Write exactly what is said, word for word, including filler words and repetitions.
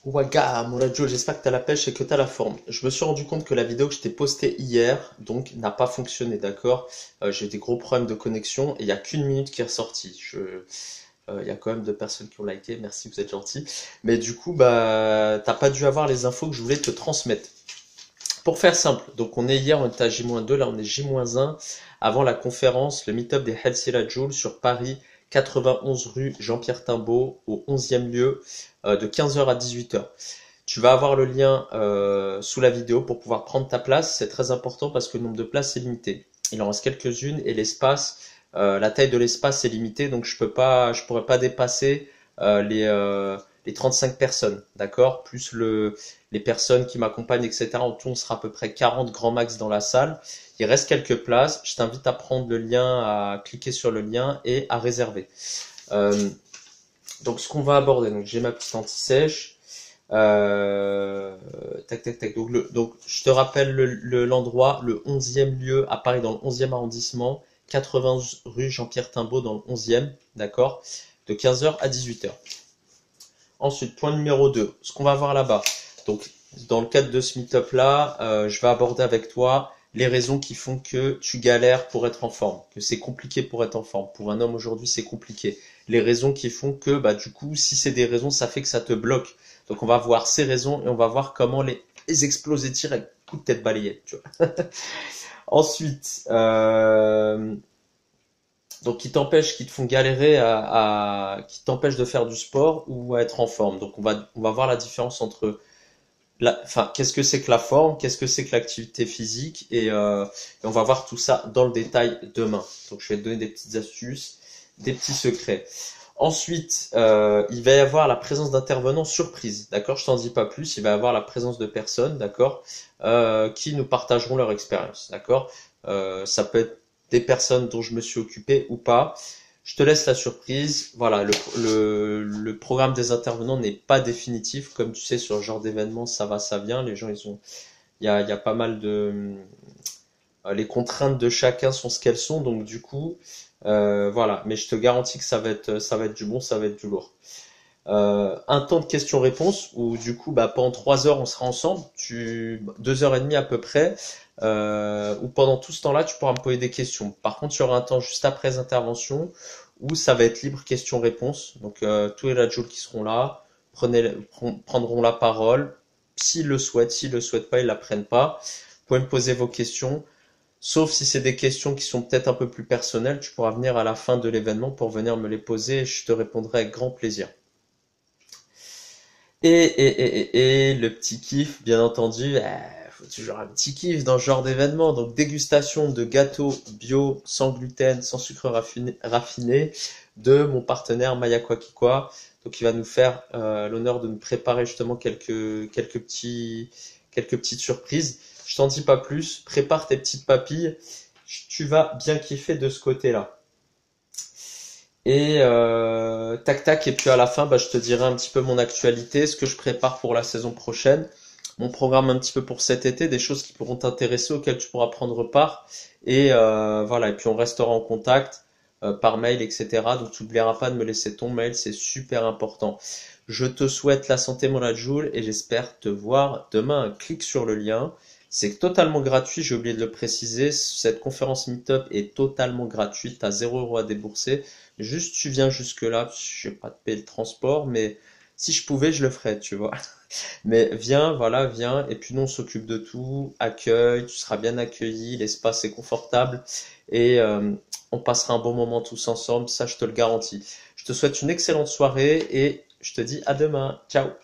Ouaga, mon Joe, j'espère que t'as la pêche et que t'as la forme. Je me suis rendu compte que la vidéo que je t'ai postée hier, donc, n'a pas fonctionné, d'accord? Euh, j'ai eu des gros problèmes de connexion et il n'y a qu'une minute qui est ressortie. Je, euh, il y a quand même deux personnes qui ont liké, merci, vous êtes gentils. Mais du coup, bah, t'as pas dû avoir les infos que je voulais te transmettre. Pour faire simple, donc on est hier, on était à J deux, là on est J un, avant la conférence, le meet-up des Head Joule sur Paris, quatre-vingt-onze rue Jean-Pierre Timbaud, au onzième lieu, euh, de quinze heures à dix-huit heures. Tu vas avoir le lien euh, sous la vidéo pour pouvoir prendre ta place, c'est très important parce que le nombre de places est limité. Il en reste quelques-unes et l'espace, euh, la taille de l'espace est limitée, donc je peux pas, je pourrais pas dépasser euh, les, euh, les trente-cinq personnes, d'accord? Plus le, les personnes qui m'accompagnent, et cetera. En tout, on sera à peu près quarante grand max dans la salle. Il reste quelques places. Je t'invite à prendre le lien, à cliquer sur le lien et à réserver. Euh, donc, ce qu'on va aborder, donc j'ai ma petite anti-sèche. Euh, tac, tac, tac. Donc, le, donc, je te rappelle le, le, l'endroit, le onzième lieu à Paris, dans le onzième arrondissement, quatre-vingts rue Jean-Pierre Timbaud, dans le onzième, d'accord, de quinze heures à dix-huit heures. Ensuite, point numéro deux, ce qu'on va voir là-bas. Donc, dans le cadre de ce meet-up là, euh, je vais aborder avec toi les raisons qui font que tu galères pour être en forme, que c'est compliqué pour être en forme. Pour un homme aujourd'hui, c'est compliqué. Les raisons qui font que, bah, du coup, si c'est des raisons, ça fait que ça te bloque. Donc, on va voir ces raisons et on va voir comment les, les exploser direct, coup de tête balayette, tu vois. Ensuite, euh, donc qui t'empêchent, qui te font galérer à, à qui t'empêchent de faire du sport ou à être en forme. Donc on va on va voir la différence entre la, enfin qu'est-ce que c'est que la forme, qu'est-ce que c'est que l'activité physique et, euh, et on va voir tout ça dans le détail demain. Donc je vais te donner des petites astuces, des petits secrets. Ensuite, euh, il va y avoir la présence d'intervenants surprises, d'accord? Je t'en dis pas plus. Il va y avoir la présence de personnes, d'accord, euh, qui nous partageront leur expérience, d'accord? Euh, ça peut être des personnes dont je me suis occupé ou pas. Je te laisse la surprise. Voilà, le, le, le programme des intervenants n'est pas définitif. Comme tu sais, sur ce genre d'événement, ça va, ça vient. Les gens, ils ont, il y a, il y a pas mal de, les contraintes de chacun sont ce qu'elles sont. Donc, du coup, euh, voilà. Mais je te garantis que ça va être, ça va être du bon, ça va être du lourd. Euh, un temps de questions-réponses où du coup bah pendant trois heures on sera ensemble, tu deux heures et demie à peu près, euh, où pendant tout ce temps-là tu pourras me poser des questions. Par contre il y aura un temps juste après les interventions où ça va être libre questions-réponses. Donc euh, tous les radios qui seront là prenez, prendront la parole s'ils le souhaitent, s'ils le souhaitent pas ils la prennent pas. Vous pouvez me poser vos questions. Sauf si c'est des questions qui sont peut-être un peu plus personnelles, tu pourras venir à la fin de l'événement pour venir me les poser et je te répondrai avec grand plaisir. Et, et, et, et, et le petit kiff, bien entendu, euh, faut toujours un petit kiff dans ce genre d'événement. Donc dégustation de gâteaux bio, sans gluten, sans sucre raffiné, raffiné de mon partenaire Maya Kwakikwa. Donc il va nous faire euh, l'honneur de nous préparer justement quelques quelques petits quelques petites surprises. Je t'en dis pas plus. Prépare tes petites papilles. Tu vas bien kiffer de ce côté-là. Et euh, tac tac, et puis à la fin, bah, je te dirai un petit peu mon actualité, ce que je prépare pour la saison prochaine, mon programme un petit peu pour cet été, des choses qui pourront t'intéresser, auxquelles tu pourras prendre part. Et euh, voilà, et puis on restera en contact euh, par mail, et cetera. Donc tu n'oublieras pas de me laisser ton mail, c'est super important. Je te souhaite la santé, mon Adjoul, et j'espère te voir demain. Clique sur le lien. C'est totalement gratuit, j'ai oublié de le préciser. Cette conférence Meetup est totalement gratuite, t'as zéro euro à débourser. Juste, tu viens jusque-là, je vais pas te payer le transport, mais si je pouvais, je le ferais, tu vois. Mais viens, voilà, viens, et puis nous, on s'occupe de tout, accueil, tu seras bien accueilli, l'espace est confortable, et euh, on passera un bon moment tous ensemble, ça, je te le garantis. Je te souhaite une excellente soirée, et je te dis à demain. Ciao!